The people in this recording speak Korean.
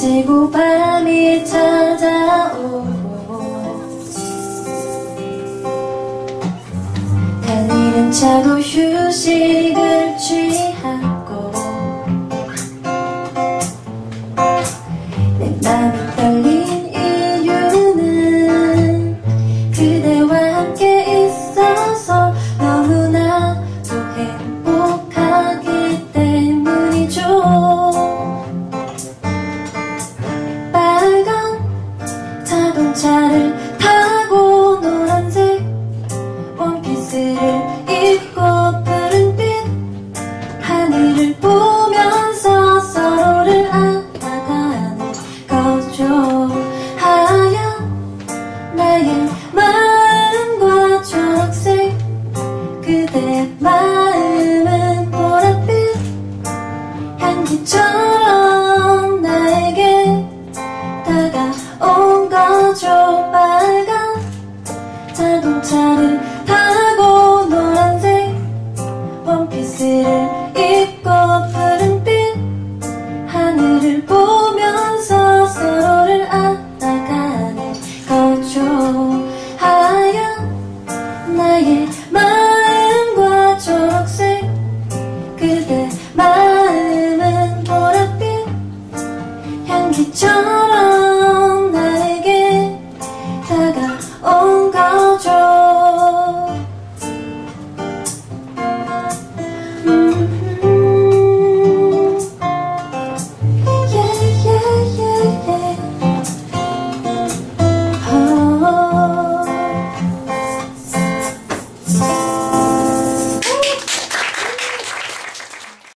지치고 밤이 찾아오고 달리는 차도 휴식을 취하고 내 맘이 떨린 이유는 그대와 함께 있어서 너무나도 행복하기 때문이죠. 빨간 자동차를 타고 노란색 원피스를 입고 푸른빛 하늘을 보면서 서로를 알아가는 거죠. 하얀 나의 마음과 초록색 그대의 마음은 보랏빛 향기처럼 나에게 다가온 거죠. 빨간 자동차를 타고 노란색 원피스를 입고 푸른빛 하늘을 보면서 서로를 알아가는 거죠. 하얀 나의 마음과 초록색 그대 마음은 보랏빛 향기처럼